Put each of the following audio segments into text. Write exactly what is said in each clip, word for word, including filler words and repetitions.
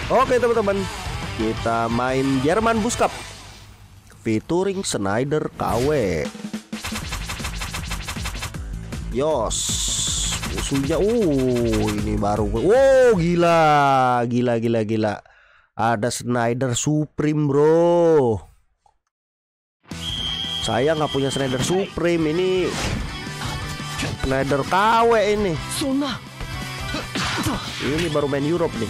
Oke teman-teman, kita main Jerman Bus Cup featuring Schneider K W. Yos, musuhnya, uh, ini baru, wow, gila, gila, gila, gila. Ada Schneider Supreme, bro. Saya nggak punya Schneider Supreme, ini Schneider K W ini. Ini baru main Europe nih.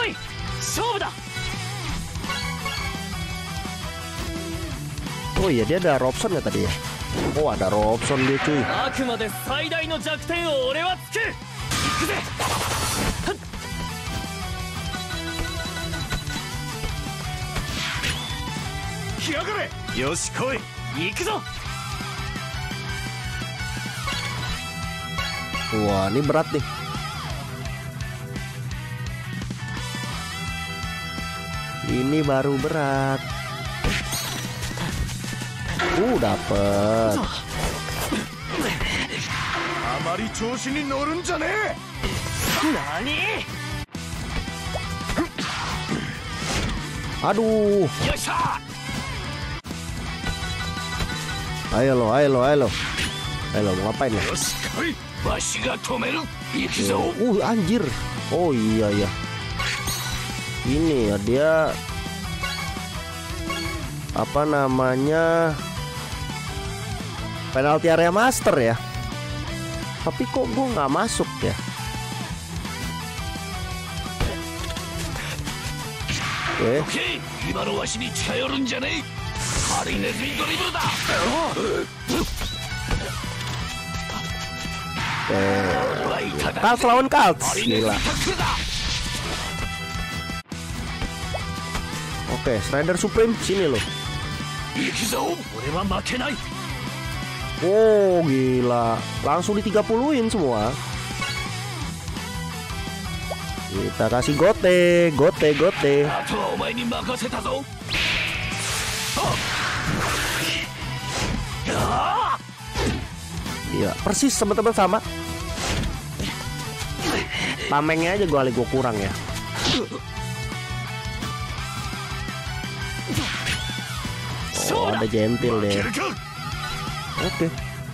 Oh iya, dia ada Robson ya tadi ya. Oh, ada Robson dia cuy. Wah, ini berat nih. Ini baru berat. Uh, dapet. Aduh. Ayo lo, ayo lo, ayo lo. Ayo lo, mau ngapain ya? Uh, anjir. Oh iya ya. Ini ya, dia apa namanya, penalti area master ya. Tapi kok gue nggak masuk ya? Oke. Kals lawan Kals, gila. Oke, Schneider Supreme sini loh. Oh, gila. Langsung di tiga puluhin semua. Kita kasih gote, gote, gote. Iya, persis teman-teman sama. Tamengnya aja gua gua kurang ya. Oh, ada gentil deh. Oke.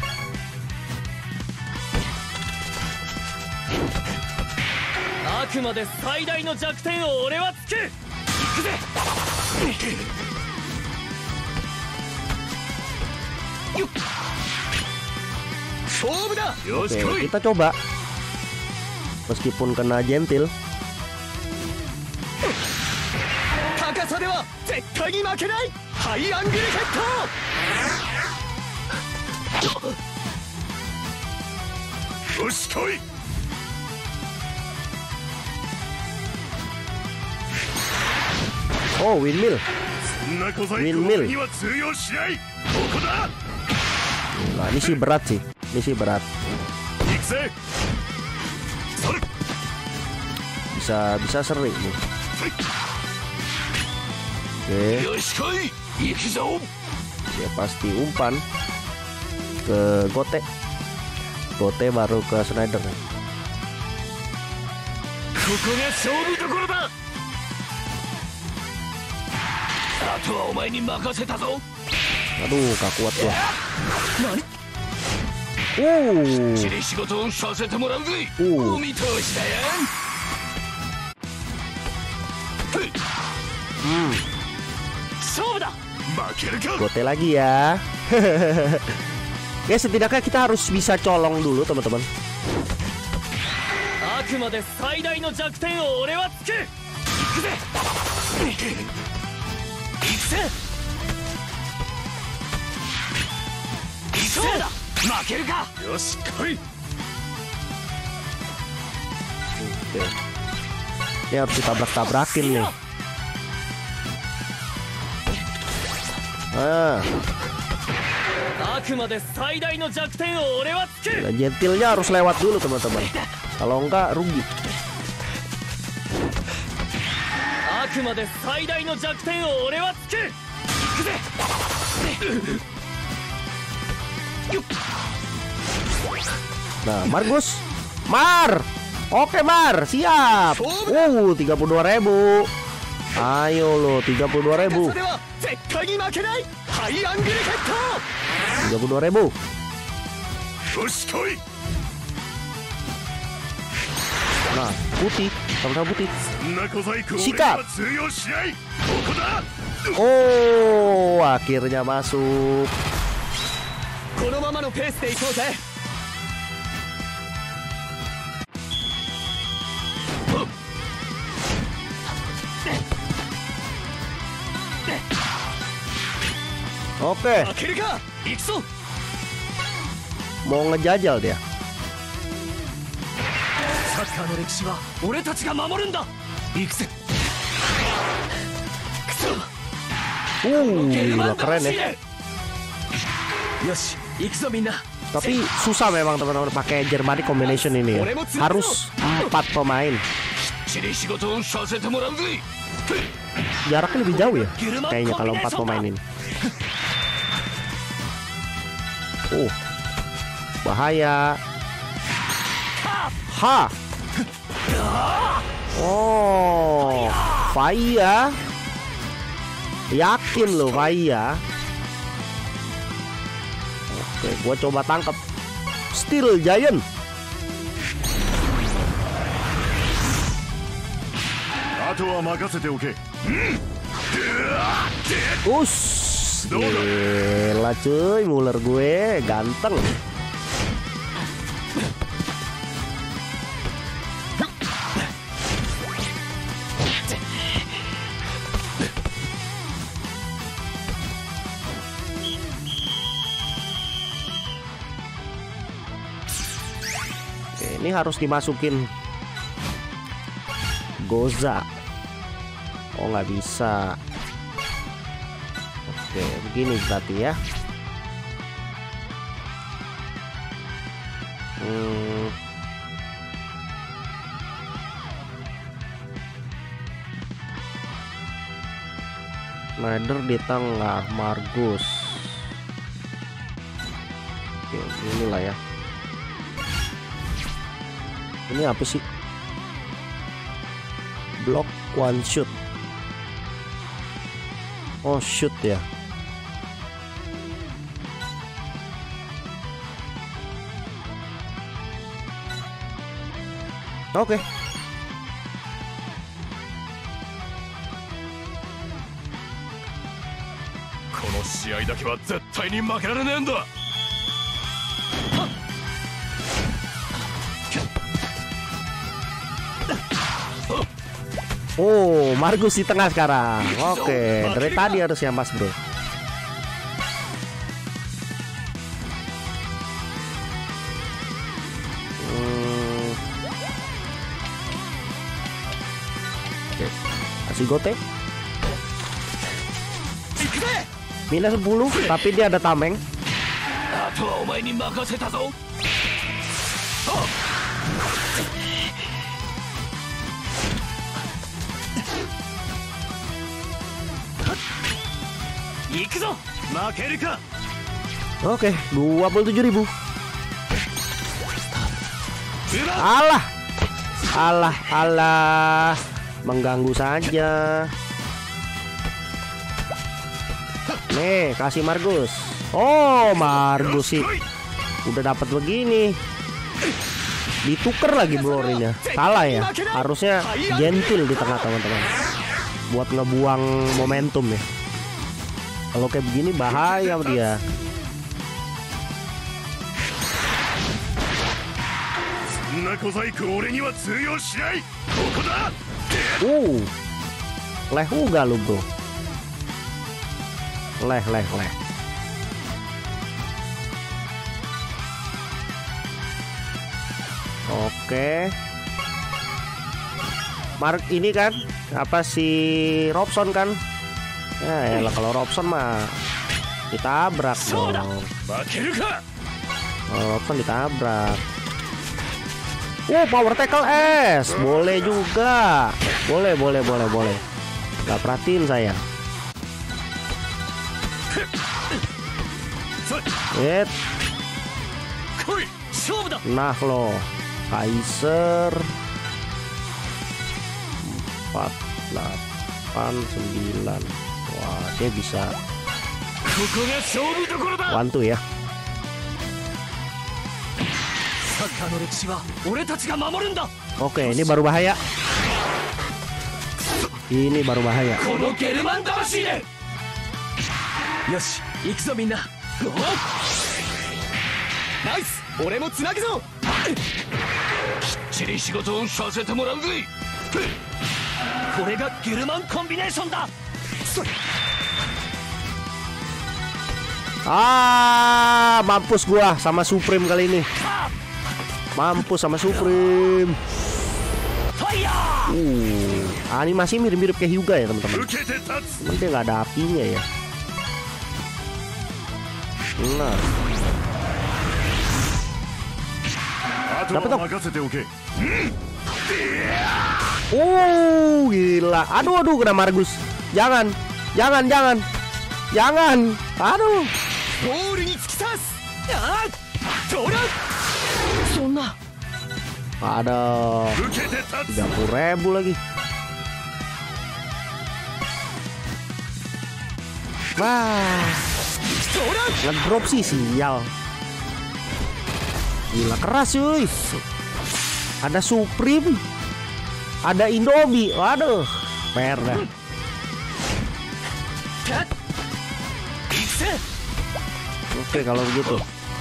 Oke, kita coba. Meskipun kena gentil. Oh, windmill. Windmill. Nah, ini sih berat sih. Ini sih berat. Bisa bisa sering nih. Oke. Ya pasti umpan ke gote. Gote baru ke Schneider. Aduh, gak kuat gua. Uh. Uh. Hmm. Gote lagi ya. Ya setidaknya kita harus bisa colong dulu teman-teman. Oke. Ini harus ditabrak-tabrakin nih. Ah. Nah, gentilnya harus lewat dulu teman-teman. Kalau enggak rugi. Nah, Margus, Mar. Oke, Mar, siap. Uh, tiga puluh dua ribu. Ayo lo, tiga puluh dua ribu. tiga puluh dua ribu. Nah, putih, sama-sama putih. Sikat. Oh, akhirnya masuk. Oke. Mau ngejajal dia. Uh, gila keren ya. Tapi susah memang teman-teman pakai Germanic combination ini ya. Harus empat pemain. Jaraknya lebih jauh ya kayaknya kalau empat pemain ini. Oh, bahaya. Ha. Oh, Faya. Yakin lo Faya. Oke, gua coba tangkap. Steel Giant. Us, gila cuy, Muller gue ganteng. Oke, ini harus dimasukin Goza. Oh, nggak bisa. Oke, begini berarti ya. Hmm. Snyder di tengah, Margus. Oke, inilah ya. Ini apa sih? Block one shoot. Oh, shoot ya. Oke. Okay. Oh, Margus di tengah sekarang. Oke, dari tadi harusnya Mas Bro. Hmm. Oke, kasih gotek. Minus sepuluh, tapi dia ada tameng. Oke, dua puluh tujuh ribu. Alah. Alah, alah. Mengganggu saja. Nih, kasih Margus. Oh, Margus sih. Udah dapat begini. Ditukar lagi blorinya. Salah ya. Harusnya gentil di tengah teman-teman. Buat ngebuang momentum ya. Kalau kayak begini bahaya dia. Uh, leh uga lu bro. Leh leh leh. Oke. Mark ini kan apa si Robson kan? Ya, ya kalau Robson mah ditabrak dong. Oh, Robson ditabrak. Oh, power tackle S. Boleh juga. Boleh, boleh, boleh, boleh. Gak perhatiin saya. Hit. Nah lo, Kaiser empat, delapan. delapan, sembilan. Wah, dia bisa bantu ya. Oke, ini baru bahaya. Ini baru bahaya. Ah, mampus gua sama Supreme kali ini. Mampus sama Supreme. Uh, animasi mirip-mirip kayak Hyuga ya teman-teman. Cuman dia nggak ada apinya ya. Nah, dapat dong. Oh, gila. Aduh, aduh, kena Margus. Jangan, jangan, jangan, jangan. Aduh. Ada tiga puluh ribu lagi. Wah, ngedrop sih sial. Gila keras cuy. Ada Supreme, ada Indomie. Waduh, per dah. Oke kalau begitu.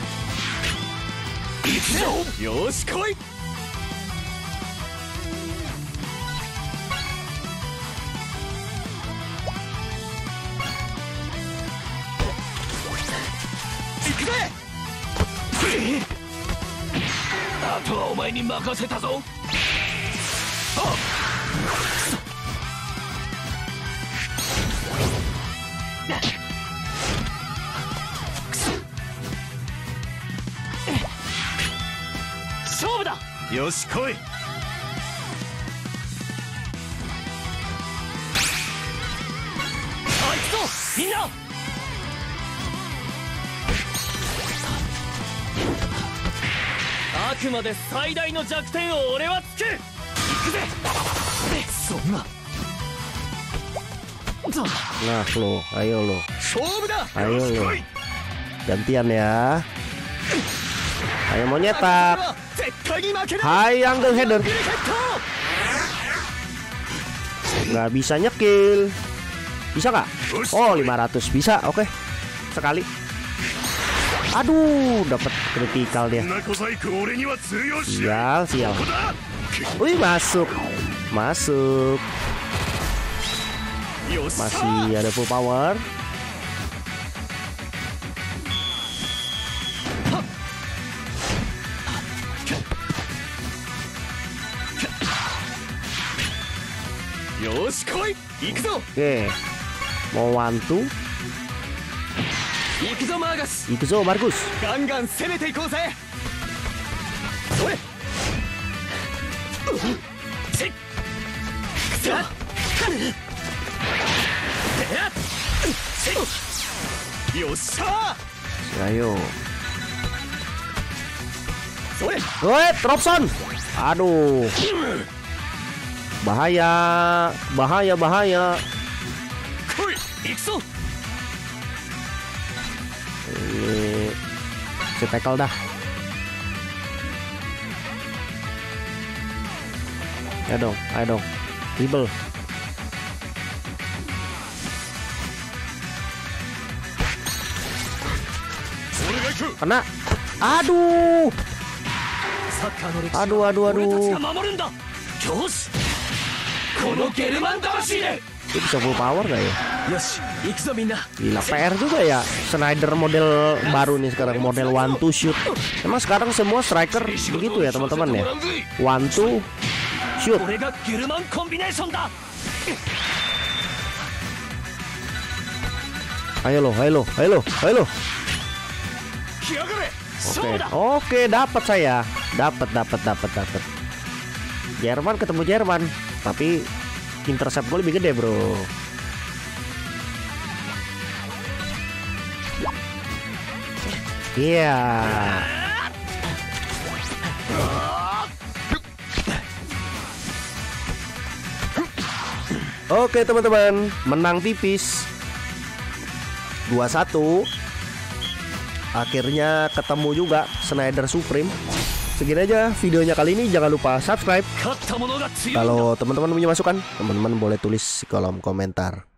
Yoshi, koi. Minna. Akuma de saidai no jakuten o ore wa tsukeru. Iku ze. Sonna. Nah lo, ayo lo, ayo lo, gantian ya. Ayo mau nyetak. Hai Angle Header. Nggak bisa nyekil. Bisa nggak? Oh lima ratus bisa, oke. Sekali. Aduh, dapat kritikal dia. Sial, sial. Wih, masuk. Masuk. Masih ada full power. Oke, mau wantu. Ikuzo Margus. Ayo. Woi, Robson. Aduh. Bahaya, bahaya, bahaya. Ini si tackle dah. Ayo dong, ayo dong. Dribble. Kena. Aduh. Aduh, aduh, aduh. Itu bisa full power gak ya? Gila, P R juga ya. Snyder model baru nih sekarang, model one to shoot. Emang sekarang semua striker begitu ya teman-teman ya, one to shoot. Ayo lo, ayo lo, ayo lo, ayo lo. Oke, oke, dapat saya, dapat, dapat, dapat, dapat. Jerman ketemu Jerman, tapi intercept gue lebih gede bro. Iya. Yeah. Oke teman-teman, menang tipis dua satu. Akhirnya ketemu juga Schneider Supreme. Segini aja videonya kali ini. Jangan lupa subscribe. Kalau teman-teman punya masukan, teman-teman boleh tulis di kolom komentar.